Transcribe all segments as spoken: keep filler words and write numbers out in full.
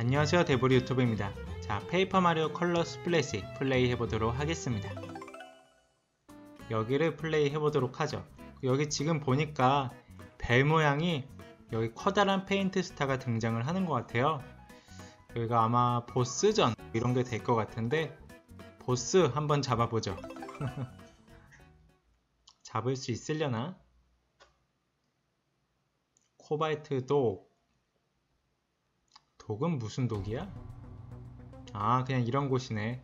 안녕하세요, 데보리 유튜브입니다. 자, 페이퍼 마리오 컬러 스플래시 플레이 해보도록 하겠습니다. 여기를 플레이 해보도록 하죠. 여기 지금 보니까 벨 모양이 여기 커다란 페인트 스타가 등장을 하는 것 같아요. 여기가 아마 보스전 이런 게 될 것 같은데 보스 한번 잡아보죠. 잡을 수 있으려나? 코발트 독. 독은 무슨 독이야? 아, 그냥 이런 곳이네.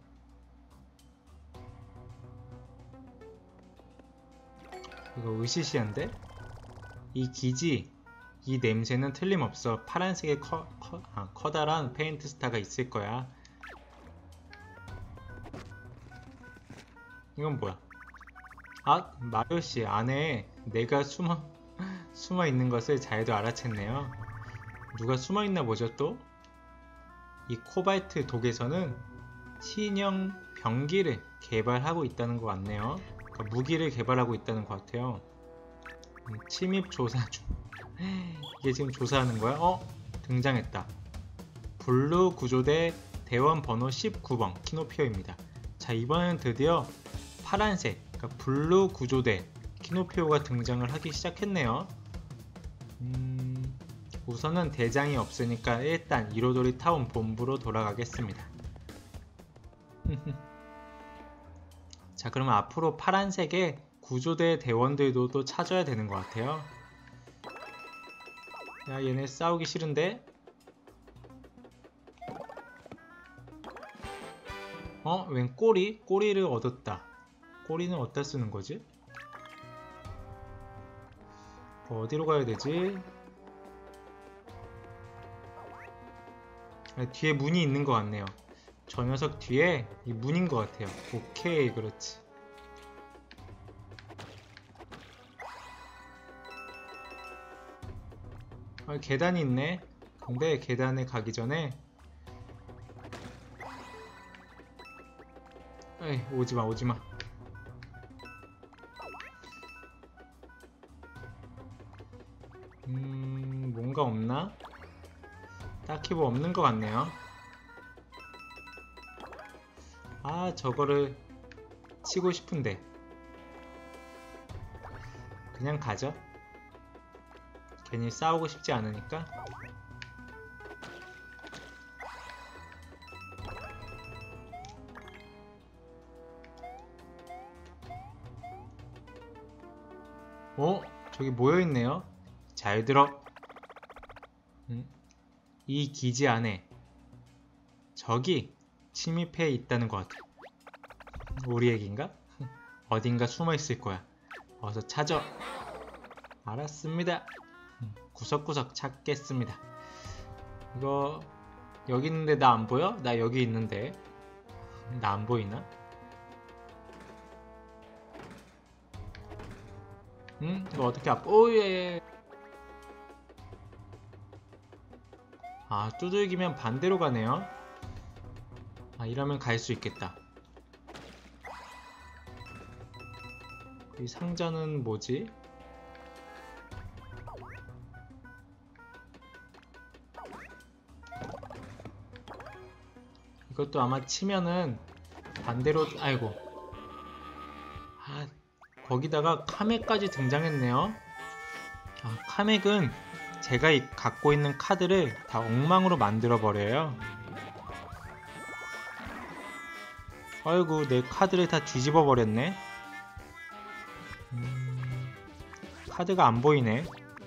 이거 으시시한데? 이 기지, 이 냄새는 틀림없어. 파란색의 커, 커, 아, 커다란 페인트 스타가 있을 거야. 이건 뭐야? 아, 마리오씨 안에 내가 숨어 숨어 있는 것을 잘도 알아챘네요. 누가 숨어 있나 보죠 또? 이 코발트 독에서는 신형 병기를 개발하고 있다는 것 같네요. 그러니까 무기를 개발하고 있다는 것 같아요. 음, 침입 조사 중. 이게 지금 조사하는 거야? 어? 등장했다. 블루 구조대 대원 번호 십구 번 키노피오입니다. 자, 이번에는 드디어 파란색, 그러니까 블루 구조대 키노피오가 등장을 하기 시작했네요. 음, 우선은 대장이 없으니까 일단 이로도리 타운 본부로 돌아가겠습니다. 자, 그러면 앞으로 파란색의 구조대 대원들도 또 찾아야 되는 것 같아요. 야, 얘네 싸우기 싫은데? 어? 웬 꼬리? 꼬리를 얻었다. 꼬리는 어디다 쓰는 거지? 어디로 가야 되지? 아, 뒤에 문이 있는 것 같네요. 저 녀석 뒤에 이 문인 것 같아요. 오케이, 그렇지. 아, 계단이 있네. 근데 계단에 가기 전에 에이, 오지마 오지마. 음... 뭔가 없나? 딱히 뭐 없는 것 같네요. 아, 저거를 치고 싶은데 그냥 가죠. 괜히 싸우고 싶지 않으니까. 어? 저기 모여있네요. 잘 들어. 음, 이 기지 안에 적이 침입해 있다는 것 같아. 우리 얘기인가? 어딘가 숨어있을 거야. 어서 찾아. 알았습니다. 음, 구석구석 찾겠습니다. 이거 여기 있는데 나 안 보여? 나 여기 있는데 나 안 보이나? 응? 이거 어떻게 앞... 오예. 아, 두들기면 반대로 가네요. 아, 이러면 갈 수 있겠다. 이 상자는 뭐지? 이것도 아마 치면은 반대로... 아이고. 아, 거기다가 카맥까지 등장했네요. 아, 카맥은 제가 이, 갖고 있는 카드를 다 엉망으로 만들어 버려요. 아이고, 내 카드를 다 뒤집어 버렸네. 음, 카드가 안 보이네.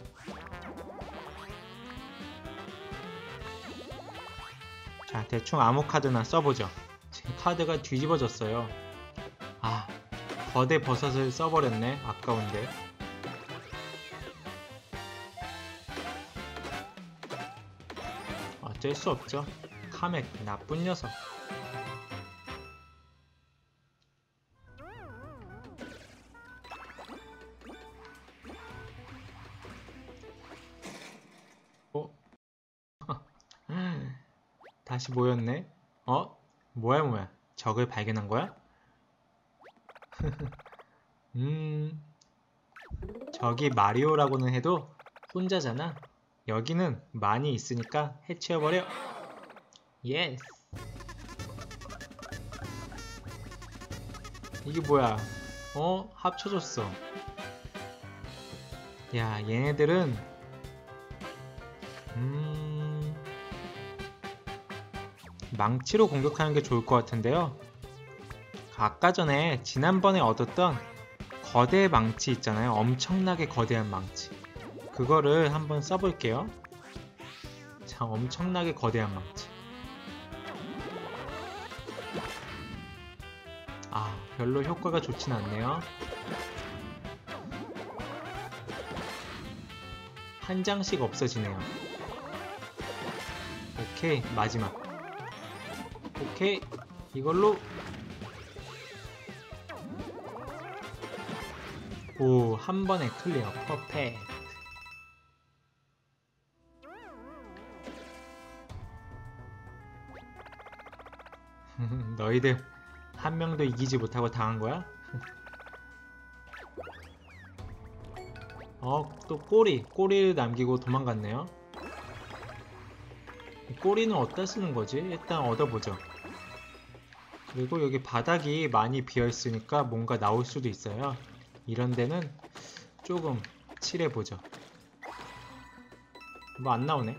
자, 대충 아무 카드나 써보죠. 지금 카드가 뒤집어졌어요. 아, 거대 버섯을 써버렸네. 아까운데. 어쩔 수 없죠. 카맥, 나쁜 녀석. 어? 다시 모였네. 어? 뭐야 뭐야. 적을 발견한 거야? 음... 저기 마리오라고는 해도 혼자잖아. 여기는 많이 있으니까 해치워버려. 예스. 이게 뭐야? 어? 합쳐졌어. 야, 얘네들은 음... 망치로 공격하는 게 좋을 것 같은데요. 아까 전에 지난번에 얻었던 거대 망치 있잖아요. 엄청나게 거대한 망치. 그거를 한번 써볼게요. 자, 엄청나게 거대한 망치. 아, 별로 효과가 좋진 않네요. 한 장씩 없어지네요. 오케이, 마지막. 오케이, 이걸로. 오, 한 번에 클리어. 퍼펙트. 너희들 한 명도 이기지 못하고 당한 거야? 어, 또 꼬리. 꼬리를 남기고 도망갔네요. 꼬리는 어디다 쓰는 거지? 일단 얻어보죠. 그리고 여기 바닥이 많이 비어있으니까 뭔가 나올 수도 있어요. 이런 데는 조금 칠해보죠. 뭐 안 나오네.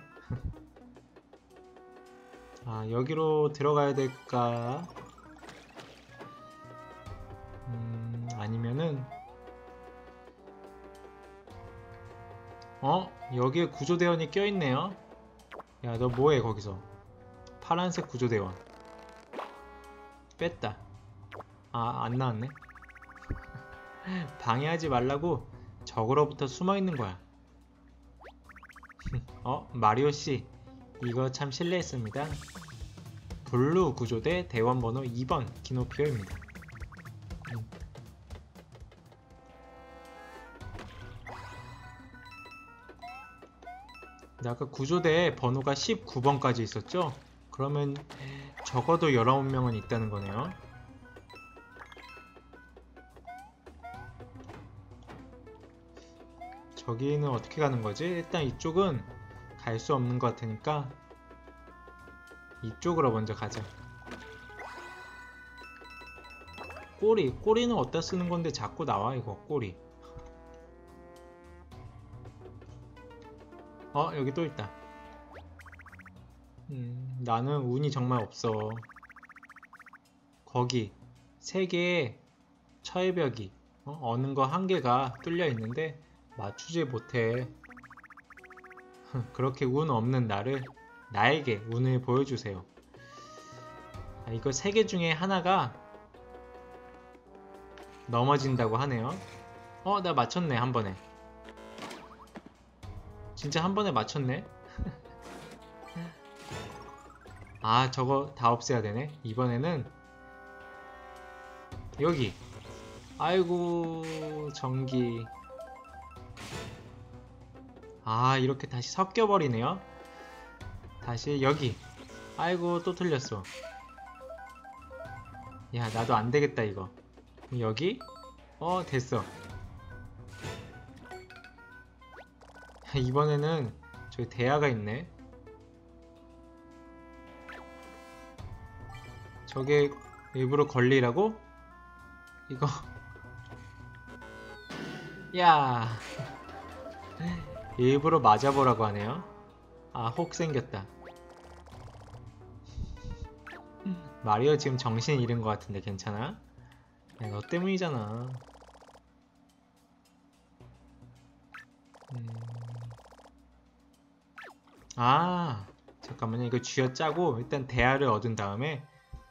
아, 여기로 들어가야 될까? 음, 아니면은 어? 여기에 구조대원이 껴있네요. 야, 너 뭐해 거기서? 파란색 구조대원 뺐다. 아, 안 나왔네. 방해하지 말라고 적으로부터 숨어있는 거야. 어? 마리오씨, 이거 참 실례했습니다. 블루 구조대 대원번호 이 번 키노피오입니다. 음. 아까 구조대 번호가 십구 번까지 있었죠? 그러면 적어도 열아홉 명은 있다는 거네요. 저기는 어떻게 가는 거지? 일단 이쪽은 갈 수 없는 것 같으니까 이쪽으로 먼저 가자. 꼬리, 꼬리는 어디다 쓰는 건데 자꾸 나와 이거 꼬리. 어, 여기 또 있다. 음, 나는 운이 정말 없어. 거기 세 개의 철벽이 어? 어느 거 한 개가 뚫려 있는데 맞추지 못해. 그렇게 운 없는 나를 나에게 운을 보여주세요. 아, 이거 세 개 중에 하나가 넘어진다고 하네요. 어, 나 맞췄네 한 번에. 진짜 한 번에 맞췄네. 아, 저거 다 없애야 되네. 이번에는 여기. 아이고, 전기. 아, 이렇게 다시 섞여버리네요. 다시 여기. 아이고, 또 틀렸어. 야, 나도 안되겠다 이거. 여기? 어, 됐어. 이번에는 저기 대야가 있네. 저게 일부러 걸리라고? 이거 야, 일부러 맞아보라고 하네요. 아, 혹 생겼다. 마리오 지금 정신 잃은 것 같은데 괜찮아? 야, 너 때문이잖아. 음... 아, 잠깐만요. 이거 쥐어짜고 일단 대야를 얻은 다음에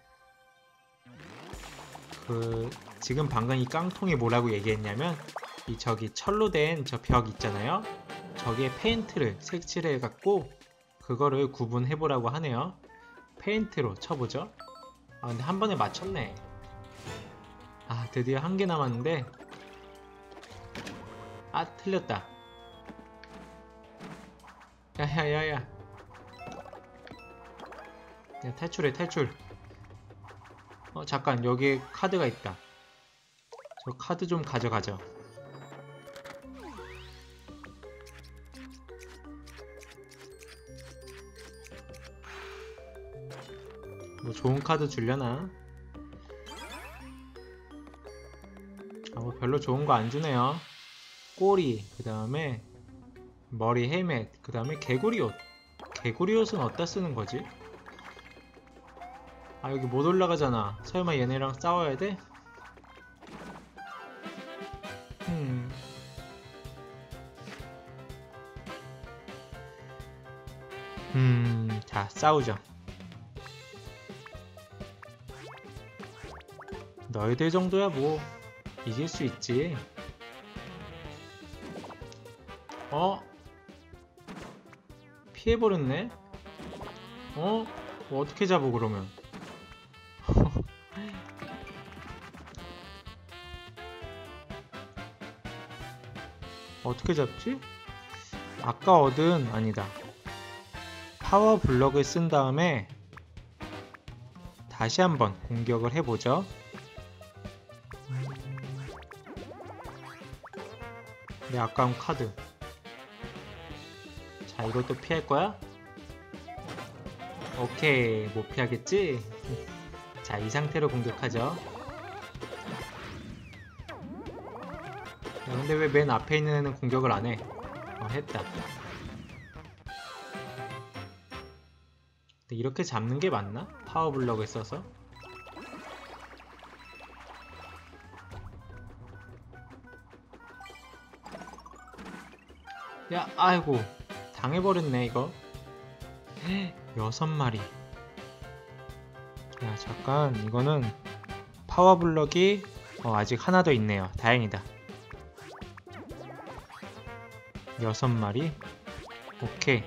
그 지금 방금 이 깡통이 뭐라고 얘기했냐면 이 저기 철로 된 저 벽 있잖아요. 저기에 페인트를 색칠해 갖고 그거를 구분해 보라고 하네요. 페인트로 쳐보죠. 아, 근데 한 번에 맞췄네. 아, 드디어 한 개 남았는데. 아, 틀렸다. 야야야야. 야, 탈출해 탈출. 어, 잠깐, 여기에 카드가 있다. 저 카드 좀 가져가죠. 뭐 좋은 카드 주려나? 아, 뭐 별로 좋은 거 안 주네요. 꼬리, 그 다음에 머리 헬멧, 그 다음에 개구리 옷. 개구리 옷은 어디다 쓰는 거지? 아, 여기 못 올라가잖아. 설마 얘네랑 싸워야 돼? 음. 음, 자, 싸우죠. 너희들 정도야 뭐 이길 수 있지. 어? 피해버렸네? 어? 뭐 어떻게 잡어 그러면? 어떻게 잡지? 아까 얻은 아니다. 파워 블럭을 쓴 다음에 다시 한번 공격을 해보죠. 내 아까운 카드. 자, 이것도 피할 거야? 오케이, 못 피하겠지? 자, 이 상태로 공격하죠. 야, 근데 왜 맨 앞에 있는 애는 공격을 안 해? 어, 했다. 근데 이렇게 잡는 게 맞나? 파워 블럭을 써서? 야, 아이고, 당해버렸네 이거. 여섯 마리. 야, 잠깐, 이거는 파워 블럭이 어, 아직 하나 더 있네요. 다행이다. 여섯 마리. 오케이.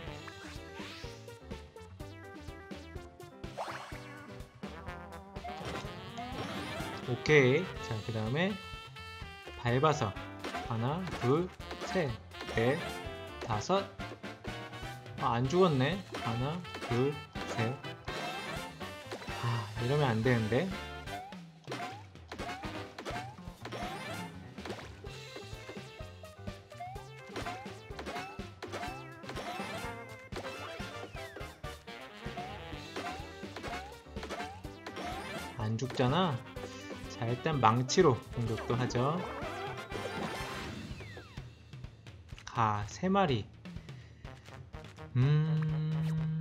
오케이. 자, 그 다음에 밟아서 하나, 둘, 셋, 넷, 다섯. 아, 안 죽었네. 하나, 둘, 셋. 아, 이러면 안 되는데. 안 죽잖아. 자, 일단 망치로 공격도 하죠. 가, 세 마리. 음...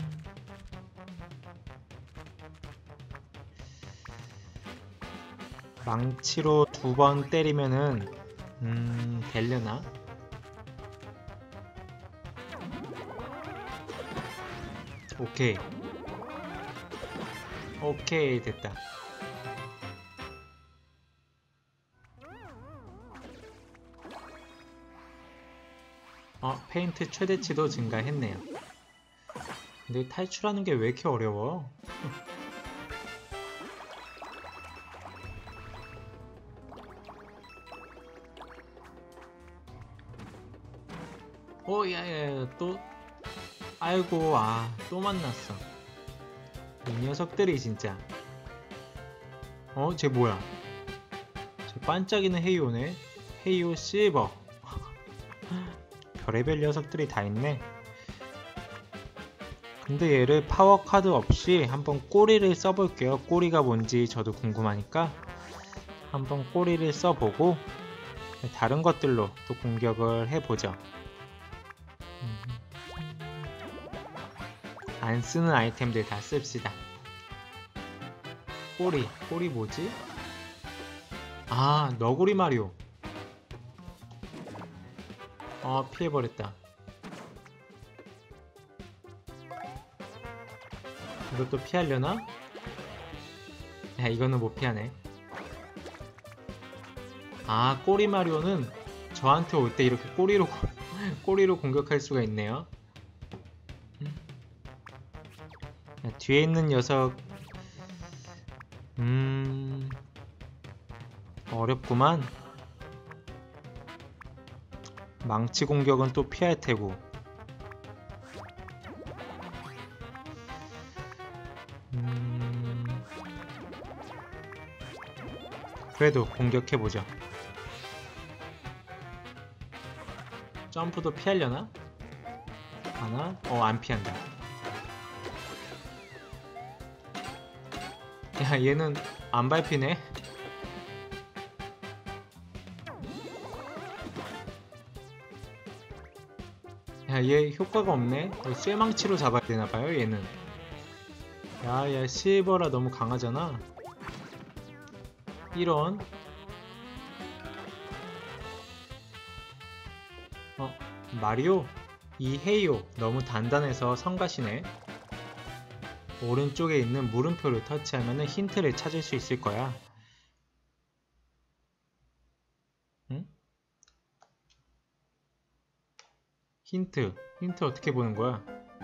망치로 두 번 때리면은 음... 되려나? 오케이. 오케이, 됐다. 어, 페인트 최대치도 증가했네요. 근데 탈출하는 게 왜 이렇게 어려워? 오, 야야야, 또 아이고, 아, 또 만났어. 이 녀석들이 진짜. 어, 쟤 뭐야? 쟤 반짝이는 헤이오네. 헤이오 실버. 별의별 녀석들이 다 있네. 근데 얘를 파워 카드 없이 한번 꼬리를 써볼게요. 꼬리가 뭔지 저도 궁금하니까 한번 꼬리를 써보고 다른 것들로 또 공격을 해보죠. 안 쓰는 아이템들 다 씁시다. 꼬리, 꼬리 뭐지? 아, 너구리 마리오. 어, 피해버렸다. 이것도 피하려나? 야, 이거는 못 피하네. 아, 꼬리 마리오는 저한테 올 때 이렇게 꼬리로 꼬리로 공격할 수가 있네요. 야, 뒤에 있는 녀석 음... 어렵구만. 망치 공격은 또 피할 테고. 음... 그래도 공격해보죠. 점프도 피하려나? 하나? 어, 안 피한다. 야, 얘는 안 밟히네. 야, 얘 효과가 없네. 쇠망치로 잡아야 되나봐요, 얘는. 야, 야, 실버라 너무 강하잖아. 이런. 어, 마리오? 이 헤이오 너무 단단해서 성가시네. 오른쪽에 있는 물음표를 터치하면 힌트를 찾을 수 있을 거야. 응? 힌트. 힌트 어떻게 보는 거야?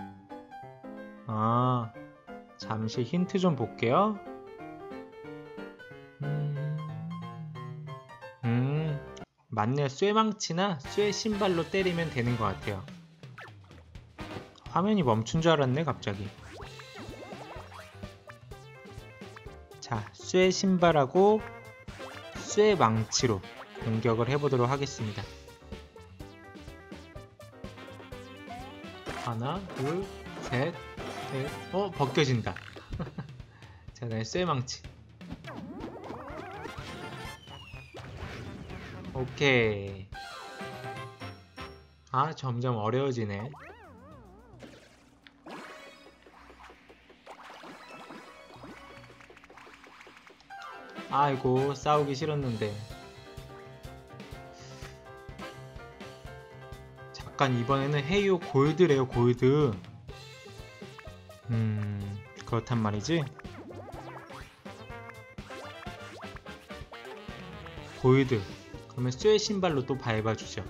아, 잠시 힌트 좀 볼게요. 음, 음, 맞네. 쇠망치나 쇠신발로 때리면 되는 것 같아요. 화면이 멈춘 줄 알았네, 갑자기. 자, 쇠신발하고 쇠망치로 공격을 해보도록 하겠습니다. 하나, 둘, 셋, 넷. 어, 벗겨진다. 자, 네, 쇠망치. 오케이. 아, 점점 어려워지네. 아이고, 싸우기 싫었는데. 잠깐, 이번에는 헤이오 골드래요, 골드. 음, 그렇단 말이지. 골드. 그러면 쇠 신발로 또 밟아주죠.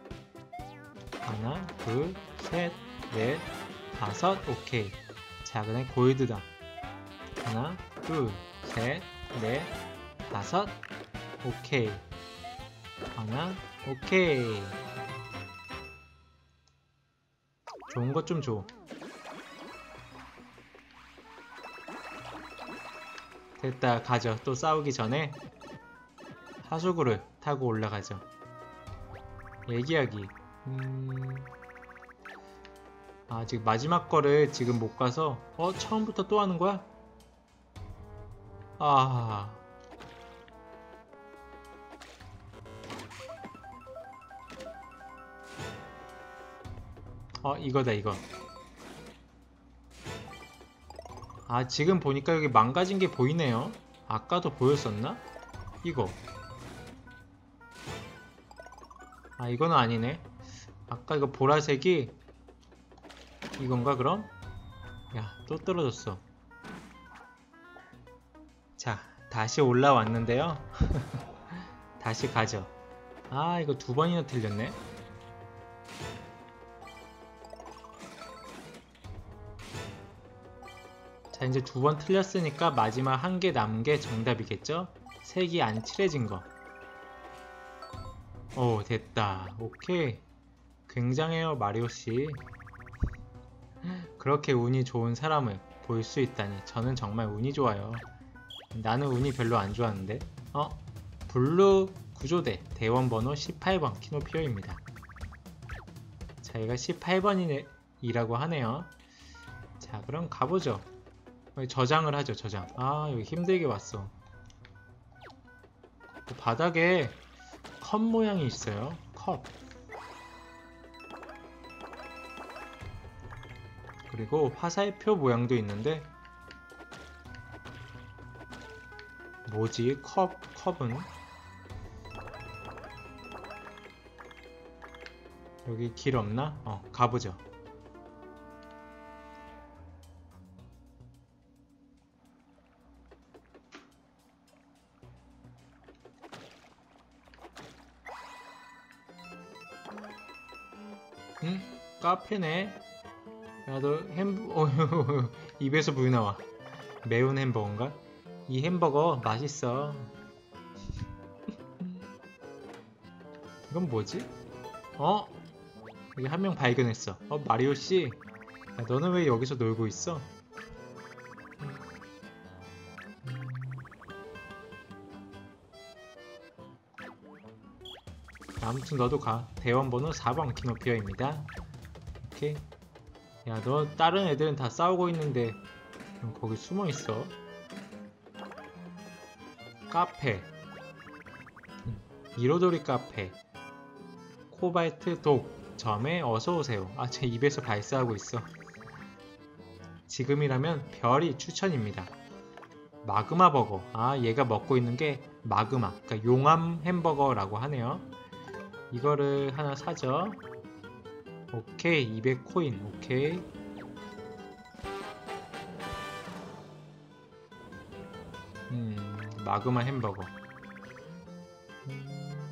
하나, 둘, 셋, 넷, 다섯. 오케이. 자, 그다음에 골드다. 하나, 둘, 셋, 넷, 다섯. 오케이. 하나. 오케이. 좋은 것 좀 줘. 됐다. 가죠. 또 싸우기 전에 하수구를 타고 올라가죠. 얘기하기. 음... 아, 지금 마지막 거를 지금 못 가서. 어? 처음부터 또 하는 거야? 아... 어, 이거다, 이거. 아, 지금 보니까 여기 망가진 게 보이네요. 아까도 보였었나? 이거. 아, 이거는 아니네. 아까 이거 보라색이 이건가, 그럼? 야, 또 떨어졌어. 자, 다시 올라왔는데요. 다시 가죠. 아, 이거 두 번이나 틀렸네. 자, 이제 두 번 틀렸으니까 마지막 한 개 남은 게 정답이겠죠? 색이 안 칠해진 거. 오, 됐다. 오케이. 굉장해요, 마리오씨. 그렇게 운이 좋은 사람을 볼 수 있다니 저는 정말 운이 좋아요. 나는 운이 별로 안 좋았는데. 어? 블루 구조대 대원번호 십팔 번 키노피오입니다. 자, 얘가 십팔 번이라고 하네요. 자, 그럼 가보죠. 저장을 하죠, 저장. 아, 여기 힘들게 왔어. 바닥에 컵 모양이 있어요. 컵. 그리고 화살표 모양도 있는데 뭐지? 컵, 컵은? 여기 길 없나? 어, 가보죠. 응? 카페네. 야, 너 햄버... 어, 입에서 불 나와. 매운 햄버거인가? 이 햄버거 맛있어. 이건 뭐지? 어? 여기 한 명 발견했어. 어, 마리오씨. 야, 너는 왜 여기서 놀고 있어? 아무튼 너도 가. 대원번호 사 번 키노피어입니다. 오케이. 야, 너 다른 애들은 다 싸우고 있는데 그럼 거기 숨어 있어. 카페, 이로도리 카페, 코발트 독점에 어서오세요. 아, 제 입에서 발사하고 있어. 지금이라면 별이 추천입니다. 마그마 버거. 아, 얘가 먹고 있는 게 마그마, 그러니까 용암 햄버거라고 하네요. 이거를 하나 사죠. 오케이, 이백 코인. 오케이. 음, 마그마 햄버거. 음,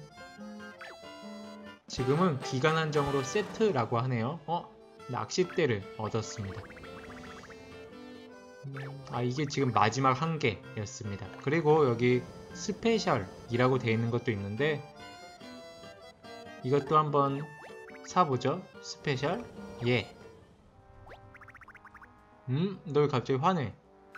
지금은 기간 한정으로 세트라고 하네요. 어? 낚싯대를 얻었습니다. 음, 아, 이게 지금 마지막 한 개였습니다. 그리고 여기 스페셜이라고 되어 있는 것도 있는데 이것도 한번 사보죠. 스페셜. 예. 음? 너 왜 갑자기 화내?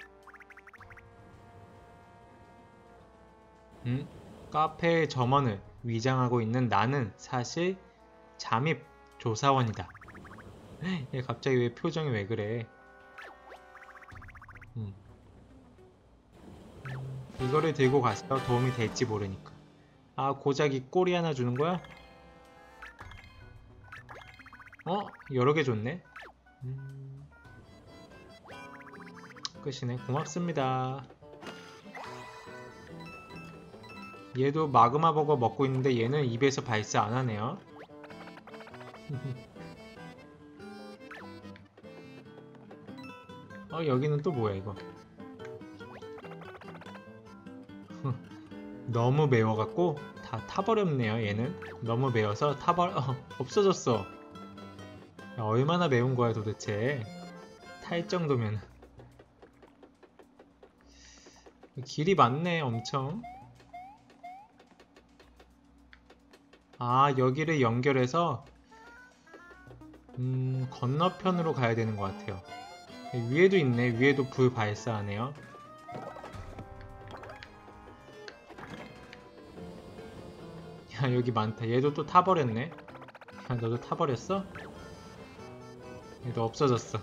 음? 카페의 점원을 위장하고 있는 나는 사실 잠입 조사원이다. 얘 갑자기 왜 표정이 왜 그래? 음. 이거를 들고 가서 도움이 될지 모르니까. 아, 고작 이 꼬리 하나 주는 거야? 어? 여러 개 줬네? 음... 끝이네. 고맙습니다. 얘도 마그마 버거 먹고 있는데 얘는 입에서 발사 안 하네요. 어, 여기는 또 뭐야 이거? 너무 매워갖고 다 타버렸네요. 얘는 너무 매워서 타버 어, 없어졌어. 야, 얼마나 매운 거야 도대체? 탈 정도면. 길이 많네 엄청. 아, 여기를 연결해서 음, 건너편으로 가야 되는 것 같아요. 위에도 있네. 위에도 불 발사하네요. 야, 여기 많다. 얘도 또 타버렸네. 야, 너도 타버렸어? 얘도 없어졌어.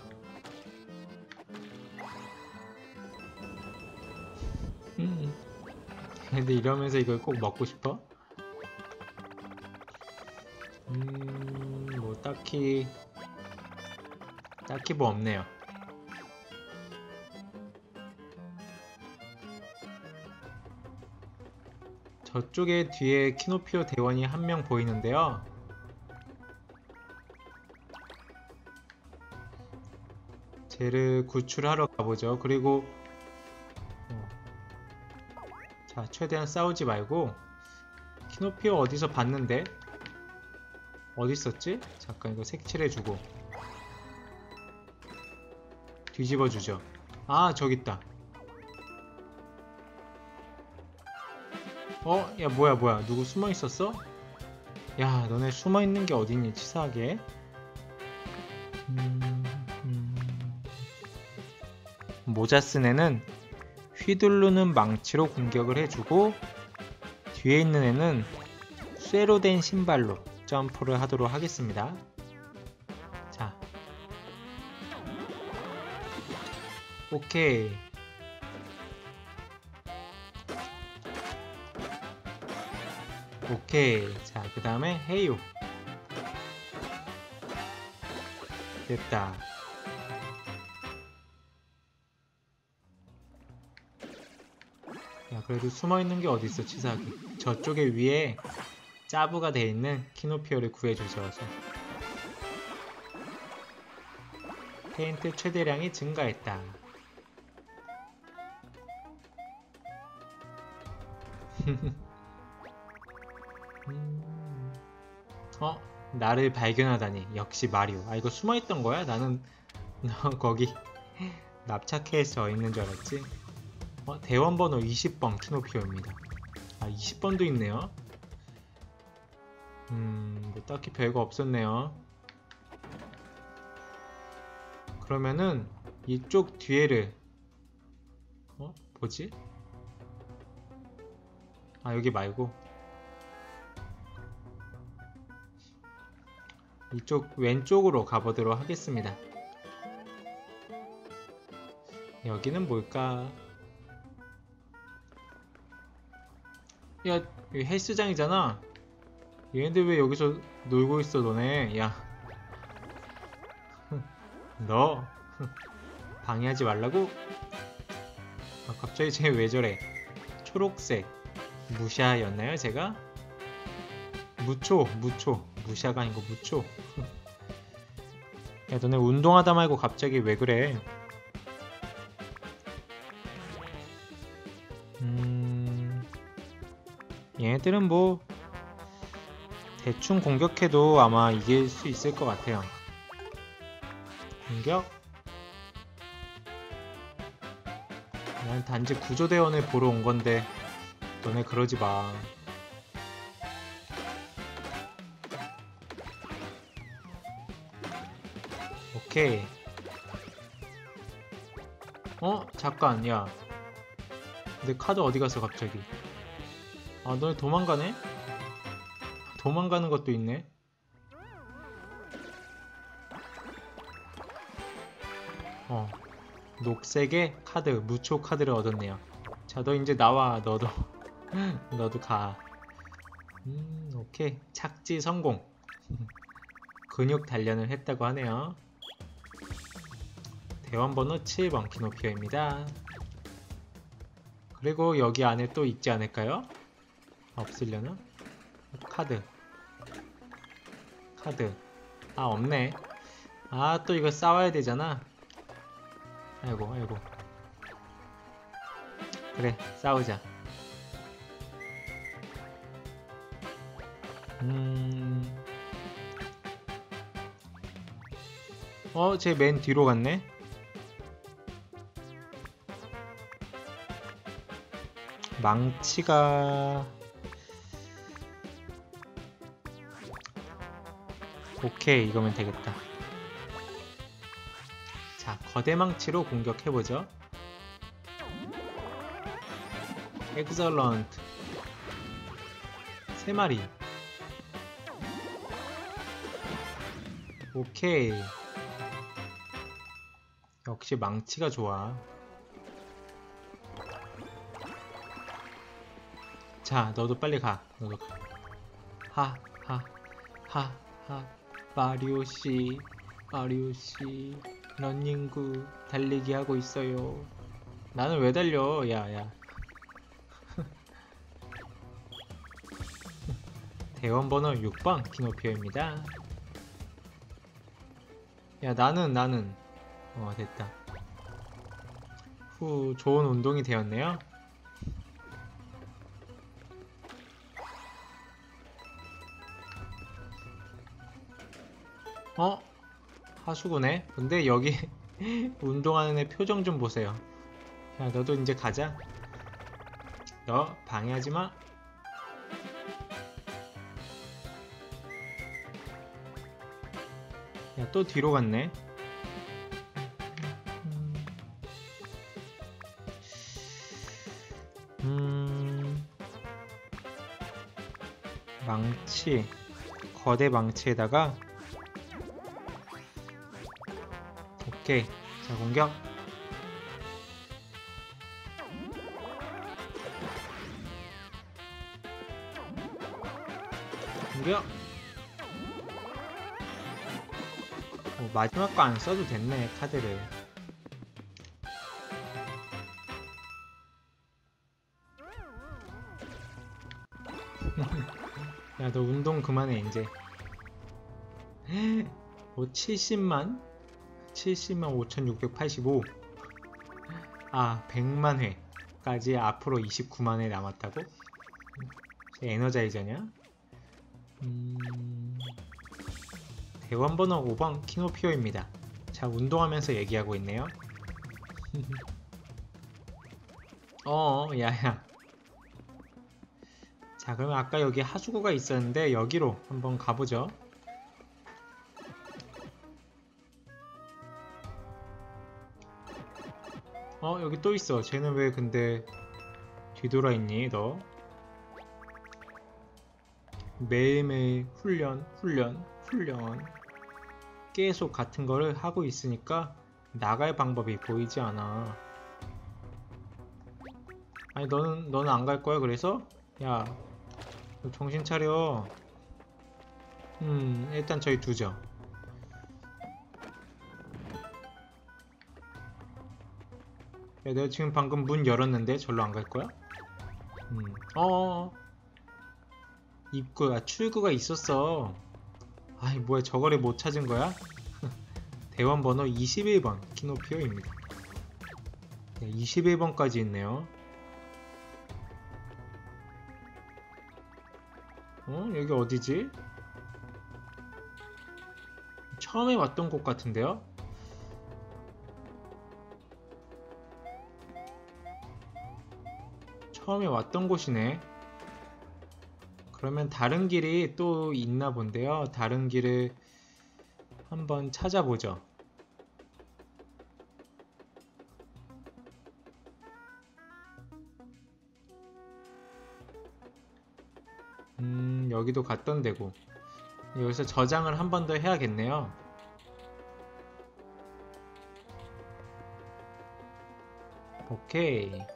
음. 근데 이러면서 이걸 꼭 먹고 싶어? 음, 뭐 딱히 딱히 뭐 없네요. 저쪽에 뒤에 키노피오 대원이 한 명 보이는데요. 쟤를 구출하러 가보죠. 그리고 어. 자, 최대한 싸우지 말고. 키노피오 어디서 봤는데? 어디 있었지? 잠깐 이거 색칠해주고 뒤집어주죠. 아, 저기 있다. 어? 야, 뭐야 뭐야 누구 숨어있었어? 야, 너네 숨어있는 게 어딨니 치사하게. 음, 음. 모자 쓴 애는 휘두르는 망치로 공격을 해주고 뒤에 있는 애는 쇠로 된 신발로 점프를 하도록 하겠습니다. 자, 오케이. 오케이. 자, 그 다음에 헤이오. 됐다. 야, 그래도 숨어있는 게 어딨어 치사하게. 저쪽에 위에 짜부가 돼 있는 키노피오를 구해주셔서 페인트 최대량이 증가했다. 음... 어? 나를 발견하다니. 역시 마리오. 아, 이거 숨어있던 거야? 나는 너 거기 납작해서 있는 줄 알았지. 어? 대원번호 이십 번 키노피오입니다. 아, 이십 번도 있네요. 음... 뭐 딱히 별거 없었네요. 그러면은 이쪽 뒤에를 어? 뭐지? 아, 여기 말고 이쪽 왼쪽으로 가보도록 하겠습니다. 여기는 뭘까? 야, 여기 헬스장이잖아. 얘네들 왜 여기서 놀고 있어, 너네? 야, 너 방해하지 말라고? 아, 갑자기 쟤 왜 저래? 초록색 무샤였나요, 제가? 무초, 무초. 무샤가 아니고 무초. 야, 너네 운동하다 말고 갑자기 왜 그래? 음... 얘네들은 뭐 대충 공격해도 아마 이길 수 있을 것 같아요. 공격? 난 단지 구조대원을 보러 온 건데 너네 그러지 마. 오케이. 어? 잠깐, 야. 내 카드 어디 갔어, 갑자기? 아, 너네 도망가네? 도망가는 것도 있네? 어. 녹색의 카드, 무초 카드를 얻었네요. 자, 너 이제 나와, 너도. 너도 가. 음, 오케이. 착지 성공. 근육 단련을 했다고 하네요. 대원번호 칠 번 키노피오입니다. 그리고 여기 안에 또 있지 않을까요? 없으려나? 카드. 카드. 아, 없네. 아, 또 이거 싸워야 되잖아. 아이고, 아이고. 그래, 싸우자. 음... 어, 쟤 맨 뒤로 갔네? 망치가... 오케이, 이거면 되겠다. 자, 거대 망치로 공격해보죠. 엑설런트. 세 마리. 오케이. 역시 망치가 좋아. 자, 너도 빨리 가. 너도 가. 하, 하, 하, 하. 마리오씨, 마리오씨. 러닝구 달리기 하고 있어요. 나는 왜 달려? 야, 야. 대원번호 육 번 키노피오입니다. 야, 나는 나는 어, 됐다. 후, 좋은 운동이 되었네요. 어? 하수구네? 근데 여기 운동하는 애 표정 좀 보세요. 야, 너도 이제 가자. 너 방해하지마. 야, 또 뒤로 갔네. 음... 망치. 거대 망치에다가 오케이. 자, 공격. 공격. 어, 마지막 거 안 써도 됐네, 카드를. 야, 너 운동 그만해, 이제. 뭐, 칠십만? 칠십만 오천육백팔십오. 아, 백만 회까지 앞으로 이십구만 회 남았다고? 에너자이저냐? 음... 대원번호 오 번 키노피오입니다. 자, 운동하면서 얘기하고 있네요. 어, 야야. 자, 그러면 아까 여기 하수구가 있었는데 여기로 한번 가보죠. 어, 여기 또 있어. 쟤는 왜 근데 뒤돌아 있니, 너? 매일매일 훈련, 훈련, 훈련. 계속 같은 거를 하고 있으니까 나갈 방법이 보이지 않아. 아니, 너는, 너는 안 갈 거야, 그래서? 야, 너 정신 차려. 음, 일단 저희 두죠. 야, 내가 지금 방금 문 열었는데 절로 안 갈 거야? 음, 어, 입구, 아, 출구가 있었어. 아이, 뭐야, 저거를 못 찾은 거야? 대원 번호 이십일 번 키노피오입니다. 네, 이십일 번까지 있네요. 어? 여기 어디지? 처음에 왔던 곳 같은데요? 처음에 왔던 곳이네. 그러면 다른 길이 또 있나 본데요. 다른 길을 한번 찾아보죠. 음, 여기도 갔던 데고. 여기서 저장을 한 번 더 해야겠네요. 오케이.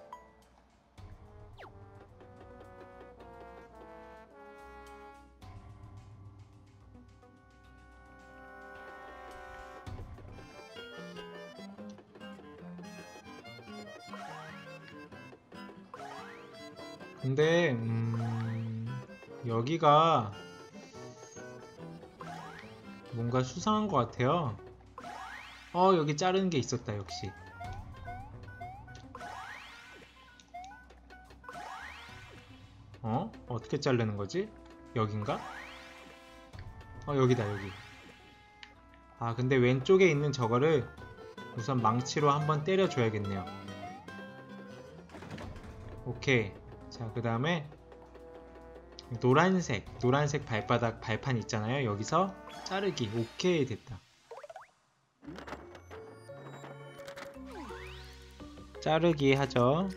근데 음, 여기가 뭔가 수상한 것 같아요. 어, 여기 자르는 게 있었다. 역시. 어? 어떻게 자르는 거지? 여긴가? 어, 여기다, 여기. 아, 근데 왼쪽에 있는 저거를 우선 망치로 한번 때려줘야겠네요. 오케이. 자, 그 다음에 노란색, 노란색 발바닥 발판 있잖아요. 여기서 자르기. 오케이, 됐다. 자르기 하죠.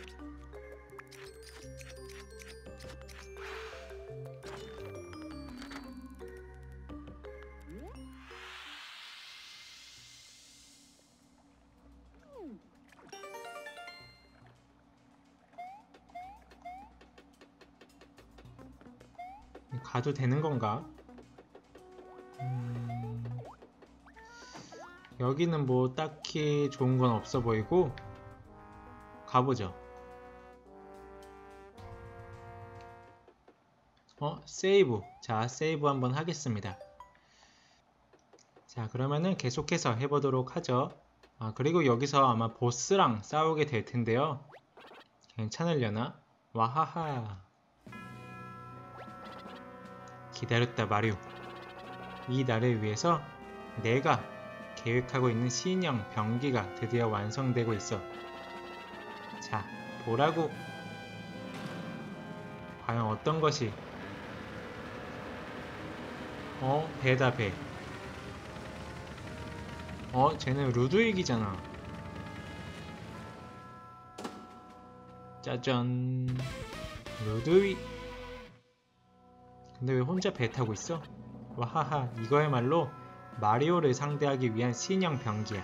가도 되는 건가? 음... 여기는 뭐 딱히 좋은 건 없어 보이고 가보죠. 어? 세이브. 자, 세이브 한번 하겠습니다. 자, 그러면은 계속해서 해보도록 하죠. 아, 그리고 여기서 아마 보스랑 싸우게 될 텐데요. 괜찮으려나? 와하하. 기다렸다 마리오. 이 날을 위해서 내가 계획하고 있는 신형 병기가 드디어 완성되고 있어. 자, 보라고. 과연 어떤 것이? 어? 배다 배. 어? 쟤는 루드윅이잖아. 짜잔. 루드윅. 근데 왜 혼자 배 타고 있어? 와하하, 이거야말로 마리오를 상대하기 위한 신형 병기야.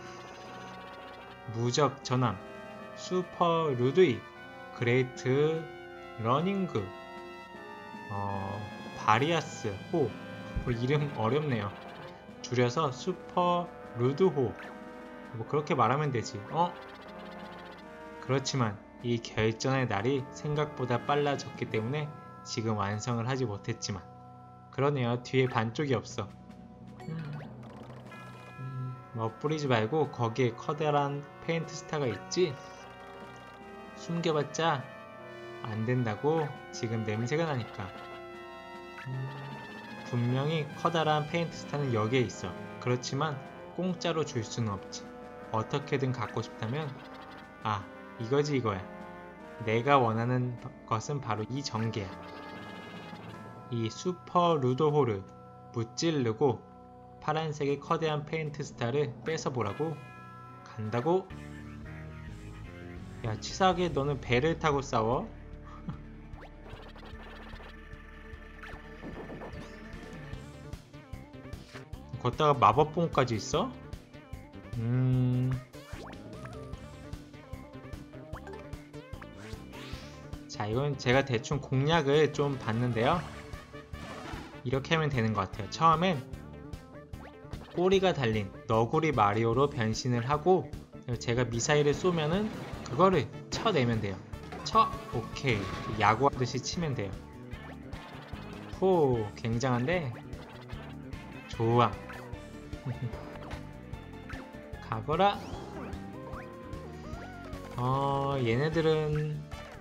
무적 전함, 슈퍼 루드윅, 그레이트 러닝그, 어, 바리아스 호. 뭐 이름 어렵네요. 줄여서 슈퍼 루드호. 뭐 그렇게 말하면 되지. 어? 그렇지만 이 결전의 날이 생각보다 빨라졌기 때문에 지금 완성을 하지 못했지만, 그러네요. 뒤에 반쪽이 없어. 음, 음, 멋부리지 말고 거기에 커다란 페인트 스타가 있지? 숨겨봤자 안 된다고. 지금 냄새가 나니까. 음, 분명히 커다란 페인트 스타는 여기에 있어. 그렇지만 공짜로 줄 수는 없지. 어떻게든 갖고 싶다면, 아, 이거지 이거야. 내가 원하는 것은 바로 이 전개야. 이 슈퍼 루도호를 무찌르고 파란색의 커다란 페인트 스타를 뺏어보라고. 간다고? 야, 치사하게 너는 배를 타고 싸워? 걷다가 마법봉까지 있어? 음... 자, 이건 제가 대충 공략을 좀 봤는데요. 이렇게 하면 되는 것 같아요. 처음엔 꼬리가 달린 너구리 마리오로 변신을 하고 제가 미사일을 쏘면은 그거를 쳐내면 돼요. 쳐! 오케이. 야구하듯이 치면 돼요. 호, 굉장한데? 좋아. 가거라. 어, 얘네들은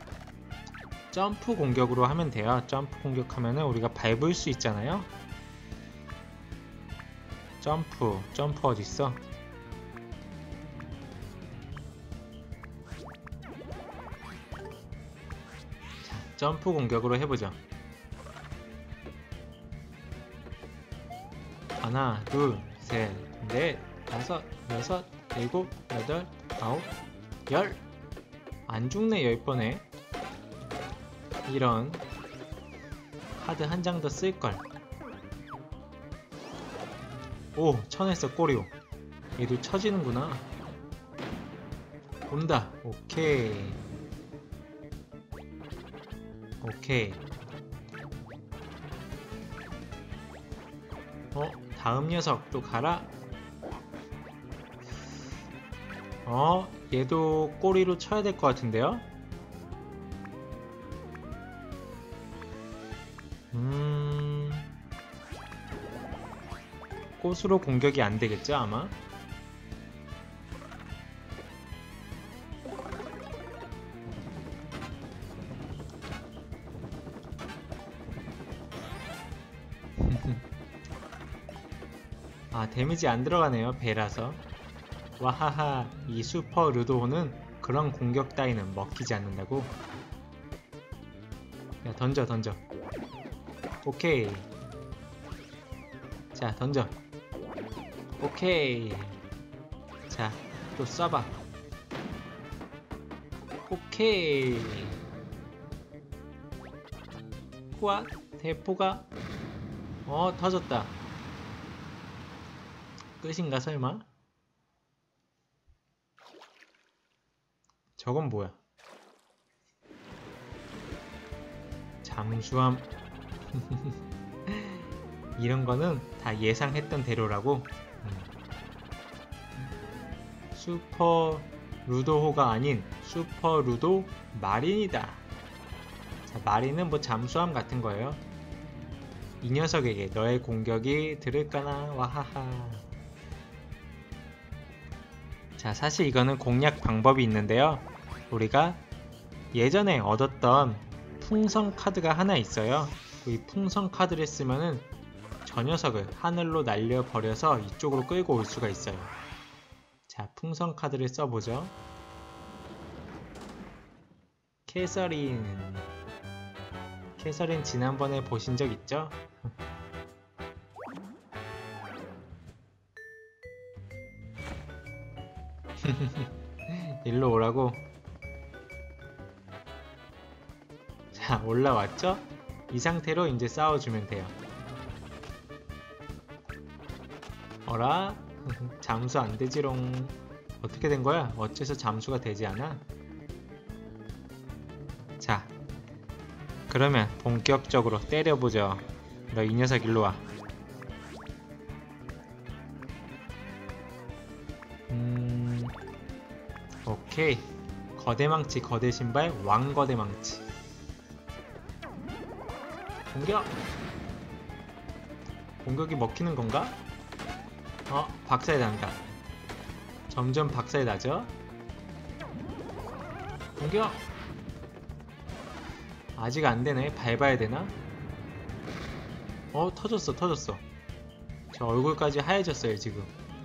점프 공격으로 하면 돼요. 점프 공격하면은 우리가 밟을 수 있잖아요. 점프, 점프 어딨어? 자, 점프 공격으로 해보죠. 하나, 둘, 셋, 넷, 다섯, 여섯, 일곱, 여덟, 아홉, 열! 안 죽네, 열 번에. 이런 카드 한 장 더 쓸걸. 오, 쳐냈어. 꼬리오. 얘도 쳐지는구나. 온다. 오케이. 오케이. 어, 다음 녀석 또 가라. 어, 얘도 꼬리로 쳐야 될 것 같은데요? 음... 꽃으로 공격이 안 되겠죠, 아마? 아, 데미지 안 들어가네요, 배라서. 와하하, 이 슈퍼 루도호는 그런 공격 따위는 먹히지 않는다고? 야, 던져, 던져. 오케이. 자, 던져. 오케이. 자, 또 쏴봐. 오케이. 후아, 대포가. 어, 터졌다. 끝인가, 설마? 저건 뭐야? 잠수함. 이런 거는 다 예상했던 대로라고. 음. 슈퍼 루도호가 아닌 슈퍼 루도 마린이다. 자, 마린은 뭐 잠수함 같은 거예요. 이 녀석에게 너의 공격이 들을까나. 와하하. 자, 사실 이거는 공략 방법이 있는데요. 우리가 예전에 얻었던 풍선 카드가 하나 있어요. 이 풍선 카드를 쓰면은 저 녀석을 하늘로 날려버려서 이쪽으로 끌고 올 수가 있어요. 자, 풍선 카드를 써보죠. 캐서린. 캐서린 지난번에 보신 적 있죠? 일로 오라고. 자, 올라왔죠? 이 상태로 이제 싸워주면 돼요. 어라? 잠수 안 되지롱. 어떻게 된 거야? 어째서 잠수가 되지 않아? 자, 그러면 본격적으로 때려보죠. 너 이 녀석 일로 와. 음, 오케이. 거대망치, 거대신발, 왕거대망치. 공격! 공격이 먹히는 건가? 어, 박살이 난다. 점점 박살이 나죠? 공격! 아직 안 되네. 밟아야 되나? 어, 터졌어, 터졌어. 저 얼굴까지 하얘졌어요, 지금.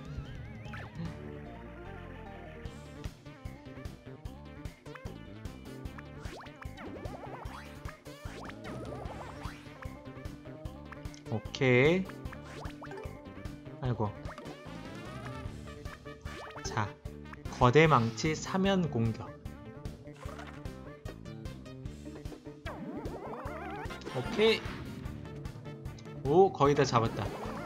오케이. 아이고. 자, 거대 망치 사면 공격. 오케이. 오, 거의 다 잡았다.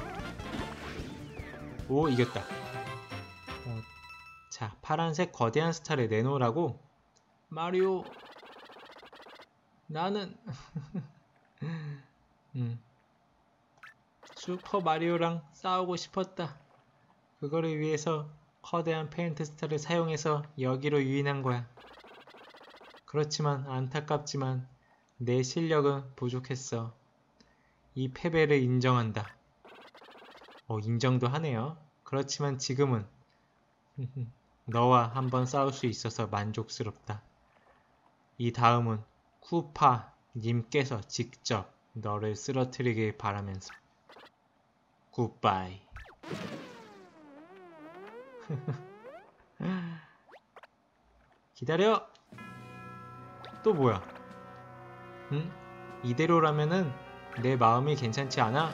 오, 이겼다. 어, 자, 파란색 거대한 스타를 내놓으라고. 마리오. 나는 음, 슈퍼 마리오랑 싸우고 싶었다. 그거를 위해서 거대한 페인트 스타를 사용해서 여기로 유인한 거야. 그렇지만 안타깝지만 내 실력은 부족했어. 이 패배를 인정한다. 어, 인정도 하네요. 그렇지만 지금은 너와 한번 싸울 수 있어서 만족스럽다. 이 다음은 쿠파 님께서 직접 너를 쓰러뜨리길 바라면서. 굿바이. 기다려! 또 뭐야? 응? 이대로라면은 내 마음이 괜찮지 않아?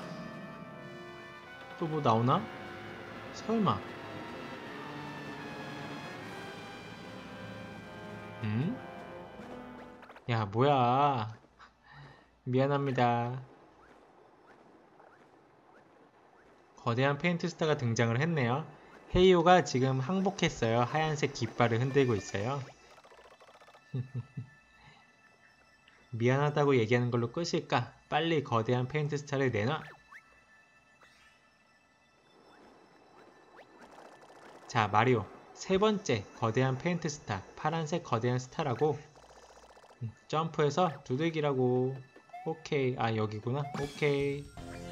또 뭐 나오나? 설마. 응? 야, 뭐야. 미안합니다. 거대한 페인트 스타가 등장을 했네요. 헤이오가 지금 항복했어요. 하얀색 깃발을 흔들고 있어요. 미안하다고 얘기하는 걸로 끝일까? 빨리 거대한 페인트 스타를 내놔. 자, 마리오. 세 번째 거대한 페인트 스타. 파란색 거대한 스타라고. 점프해서 두들기라고. 오케이. 아, 여기구나. 오케이.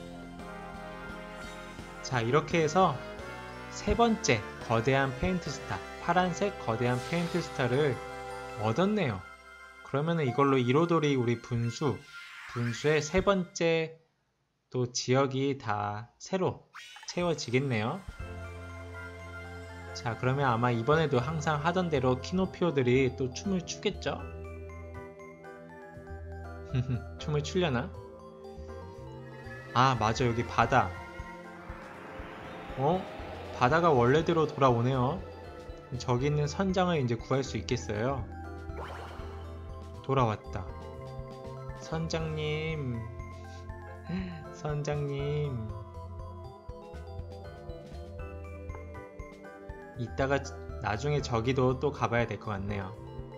자, 이렇게 해서 세 번째 거대한 페인트 스타, 파란색 거대한 페인트 스타를 얻었네요. 그러면은 이걸로 이로돌이 우리 분수, 분수의 세 번째 또 지역이 다 새로 채워지겠네요. 자, 그러면 아마 이번에도 항상 하던 대로 키노피오들이 또 춤을 추겠죠? 춤을 추려나? 아, 맞아. 여기 바다. 어? 바다가 원래대로 돌아오네요. 저기 있는 선장을 이제 구할 수 있겠어요. 돌아왔다. 선장님. 선장님. 이따가 나중에 저기도 또 가봐야 될 것 같네요.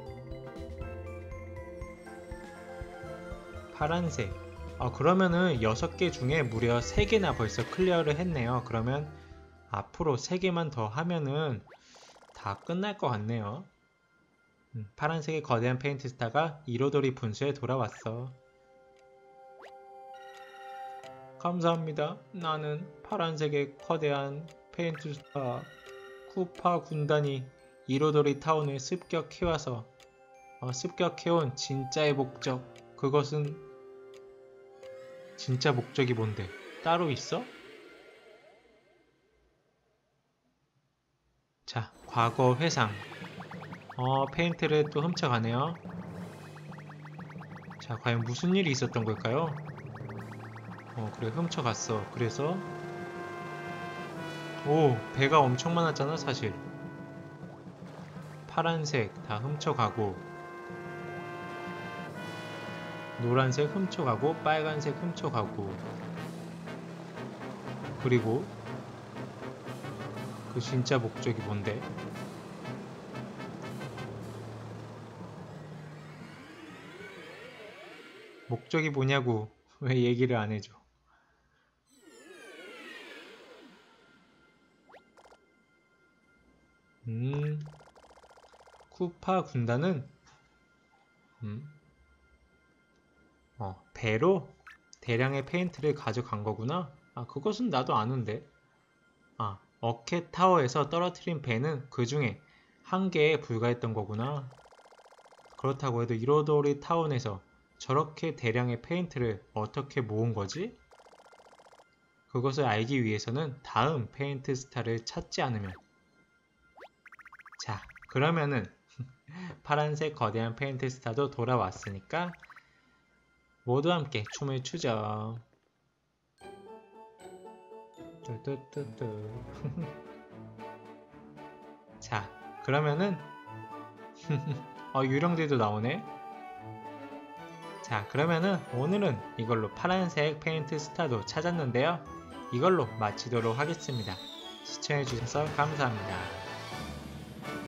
파란색. 아, 그러면은 여섯 개 중에 무려 세 개나 벌써 클리어를 했네요. 그러면 앞으로 세 개만 더 하면은 다 끝날 것 같네요. 음, 파란색의 거대한 페인트 스타가 이로돌이 분수에 돌아왔어. 감사합니다. 나는 파란색의 거대한 페인트 스타 쿠파 군단이 이로돌이 타운을 습격해와서 어, 습격해온 진짜의 목적. 그것은 진짜 목적이 뭔데? 따로 있어? 자, 과거 회상. 어, 페인트를 또 훔쳐가네요. 자, 과연 무슨 일이 있었던 걸까요? 어, 그래, 훔쳐갔어. 그래서 오, 배가 엄청 많았잖아, 사실. 파란색 다 훔쳐가고 노란색 훔쳐가고 빨간색 훔쳐가고 그리고 그 진짜 목적이 뭔데? 목적이 뭐냐고 왜 얘기를 안 해줘? 음, 쿠파 군단은 음, 어, 배로 대량의 페인트를 가져간 거구나. 아, 그것은 나도 아는데. 아, 어켓 타워에서 떨어뜨린 배는 그 중에 한 개에 불과했던 거구나. 그렇다고 해도 이로도리 타운에서 저렇게 대량의 페인트를 어떻게 모은 거지? 그것을 알기 위해서는 다음 페인트 스타를 찾지 않으면. 자, 그러면은 파란색 거대한 페인트 스타도 돌아왔으니까 모두 함께 춤을 추죠. 뚜뚜뚜뚜. 자, 그러면은 어, 유령들도 나오네. 자, 그러면은 오늘은 이걸로 파란색 페인트 스타도 찾았는데요. 이걸로 마치도록 하겠습니다. 시청해주셔서 감사합니다.